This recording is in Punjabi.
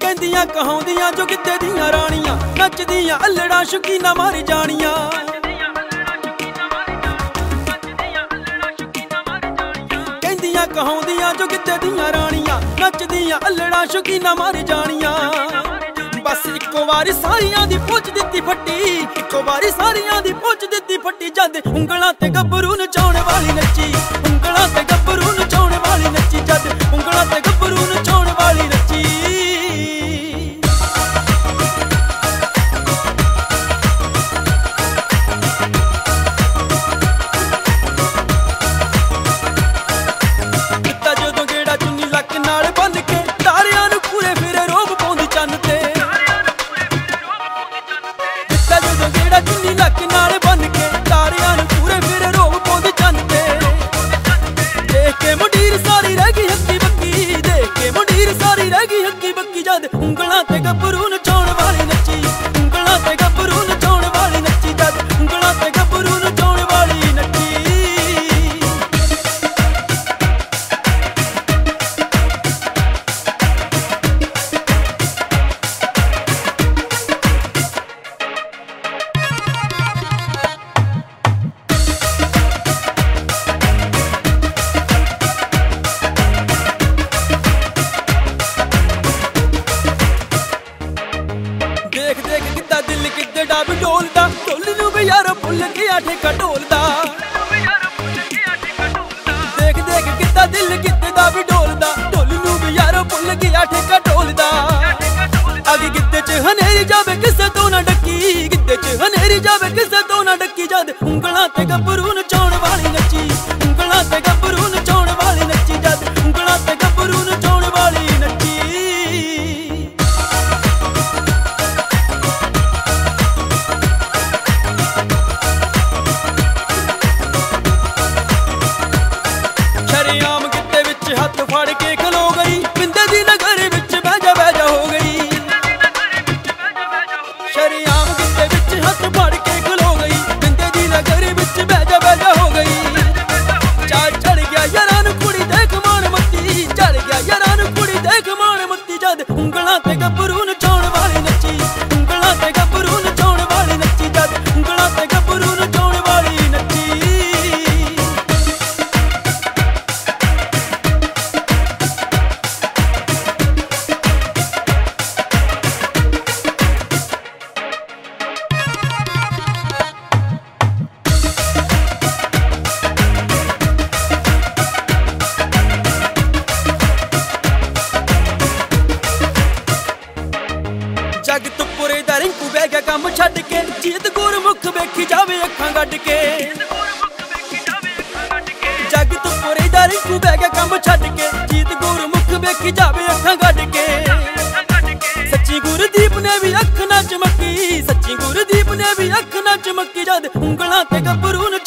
ਕਹਿੰਦੀਆਂ ਕਹਾਉਂਦੀਆਂ ਜੋ ਕਿਤੇ ਦੀਆਂ ਰਾਣੀਆਂ, ਨੱਚਦੀਆਂ ਅਲੜਾ ਸ਼ੁਕੀਨਾ ਮਾਰ ਜਾਣੀਆਂ। ਕਹਿੰਦੀਆਂ ਕਹਾਉਂਦੀਆਂ ਜੋ ਕਿਤੇ ਦੀਆਂ ਰਾਣੀਆਂ, ਨੱਚਦੀਆਂ ਅਲੜਾ ਸ਼ੁਕੀਨਾ ਮਾਰ ਜਾਣੀਆਂ। ਬਸ ਇੱਕੋ ਵਾਰੀ ਸਾਰੀਆਂ ਦੀ ਪੁੱਛ ਦਿੱਤੀ ਫੱਟੀ, ਇੱਕੋ ਵਾਰੀ ਸਾਰੀਆਂ ਦੀ ਪੁੱਛ ਦਿੱਤੀ ਫੱਟੀ। ਜਦ ਉਂਗਲਾਂ ਤੇ ਗੱਭਰੂ ਨਚਾਉਣ ਵਾਲੀ ਨੱਚੀ, ਉਂਗਲਾਂ ਤੇ ਗੱਭਰੂ ਨਚਾਉਣ ਵਾਲੀ ਨੱਚੀ। ਜਦ ਉਂਗਲਾਂ ਤੇ ਗੱਭਰੂ ਨਚਾਉਣ ਵਾਲੀ ਨੱਚੀ। ਕਿੱਤਾ ਜਦੋਂ ਗੇੜਾ ਚੁੰਨੀ ਲੱਕ ਨਾਲ ਬੰਨ ਕੇ, ਤਾਰਿਆਂ ਨੂੰ ਪੂਰੇ ਫਿਰੇ ਰੋਬ ਪਾਉਂਦੀ ਚੰਨ ਤੇ। ਕਿੱਤਾ ਜਦੋਂ ਗੇੜਾ ਚੁੰਨੀ ਲੱਕ ਨਾਲ ਬੰਨ ਕੇ, ਤਾਰਿਆਂ ਨੂੰ ਪੂਰੇ ਫਿਰੇ ਰੋਬ ਪਾਉਂਦੀ ਚੰਨ ਤੇ। ਦੇਖ ਕੇ ਮੁੰਡੀਰ ਸਾਰੀ ਰਹਿ ਗਈ ਹੱਕੀ ਬੱਕੀ, ਦੇਖ ਕੇ ਮੁੰਡੀਰ ਸਾਰੀ ਰਹਿ ਗਈ ਹੱਕੀ ਬੱਕੀ। ਜਦ ਉਂਗਲਾਂ ਤੇ ਗੱਭਰੂ ਨਚਾਉਣ ਵਾਲੀ ਨੱਚੀ, ਉਂਗਲਾਂ ਤੇ ਗੱਭਰੂ ਨਚਾਉਣ ਵਾਲੀ ਨੱਚੀ। ਜਦ ਉਂਗਲਾਂ ਤੇ ਗੱਭਰੂ ਨਚਾਉਣ ਵਾਲੀ ਨੱਚੀ। ਦੇਖ ਦੇਖ ਕਿੱਦਾਂ ਦਿਲ ਕਿੱਦੇ ਡਾਬ ਡੋਲਦਾ, ਢੋਲ ਨੂੰ ਵੀ ਯਾਰ ਭੁੱਲ ਗਿਆ ਠੇਕਾ ਢੋਲਦਾ। ਦੇਖ ਦੇਖ ਕਿੱਦਾਂ ਦਿਲ ਕਿੱਦੇ ਦਾ ਵੀ ਡੋਲਦਾ, ਢੋਲ ਨੂੰ ਵੀ ਯਾਰ ਭੁੱਲ ਗਿਆ ਠੇਕਾ ਢੋਲਦਾ। ਅੱਗੇ ਗਿੱਧੇ 'ਚ ਹਨੇਰੀ ਜਾਵੇ ਕਿਸੇ ਤੋਂ ਨਾ ਡੱਕੀ, ਗਿੱਧੇ 'ਚ ਹਨੇਰੀ ਜਾਵੇ ਕਿਸੇ ਤੋਂ ਨਾ ਡੱਕੀ। ਜਦ ਉਂਗਲਾਂ ਤੇ ਗੱਭਰੂ ਨਚਾਉਣ ਵਾਲੀ ਨੱਚੀ, ਉਂਗਲਾਂ ਤੇ ਗੱਭਰੂ ਨਚਾਉਣ ਵਾਲੀ ਨੱਚੀ। ਜਦ ਉਂਗਲਾਂ ਤੇ ਗੱਭਰੂ ਨਚਾਉਣ ਵਾਲੀ ਨੱਚੀ। ਸ਼ਰੇਆਮ ਗਿੱਧੇ ਵਿੱਚ ਹੱਥ ਫੜ ਕੇ ਖਲੋ ਗਈ, ਬਿੰਦੇ ਦੀ ਨਗਰ ਵਿੱਚ ਬਹਿ ਜਾ ਹੋ ਗਈ। ਸ਼ਰੇਆਮ ਗਿੱਧੇ ਵਿੱਚ ਹੱਥ ਫੜ ਕੇ ਖਲੋ ਗਈ, ਬਿੰਦੇ ਦੀ ਨਗਰ ਵਿੱਚ ਬਹਿ ਜਾ ਹੋ ਗਈ। ਚੜ ਗਿਆ ਯਾਰਾਂ ਨੂੰ ਕੁੜੀ ਦੇਖ ਮਾਣ ਮੱਤੀ, ਚੜ ਗਿਆ ਯਾਰਾਂ ਨੂੰ ਕੁੜੀ ਦੇਖ ਮਾਣ ਮੱਤੀ। ਜਦ ਉਂਗਲਾਂ ਤੇ ਗੱਭਰੂ ਨਚਾਉਣ ਵਾਲੀ ਨੱਚੀ, ਉਂਗਲਾਂ ਤੇ ਗੱਭਰੂ ਨਚਾਉਣ ਵਾਲੀ ਨੱਚੀ। ਜਦ ਉਂਗਲਾਂ ਤੇ ਗੱਭਰੂ ਨਚਾਉਣ ਵਾਲੀ ਨੱਚੀ। ਜਗ ਤੁਪਰੇ ਦਾ ਰਿੰਕੂ ਬਹਿ ਗਿਆ ਕੰਮ ਛੱਡ ਕੇ, ਜੀਤ ਗੁਰਮੁਖ ਵੇਖੀ ਜਾਵੇ ਅੱਖਾਂ ਗੱਡ ਕੇ। ਜਗ ਤੁਪਰੇ ਦਾ ਰਿੰਕੂ ਬਹਿ ਗਿਆ ਕੰਮ ਛੱਡ ਕੇ, ਜੀਤ ਗੁਰਮੁਖ ਵੇਖੀ ਜਾਵੇ ਅੱਖਾਂ ਗੱਡ ਕੇ। ਸੱਚੀ ਗੁਰਦੀਪ ਨੇ ਵੀ ਅੱਖ ਨਾ ਚਮਕੀ, ਸੱਚੀ ਗੁਰਦੀਪ ਨੇ ਵੀ ਅੱਖ ਨਾ ਚਮਕੀ। ਜਦ ਉਂਗਲਾਂ ਤੇ ਗੱਭਰੂ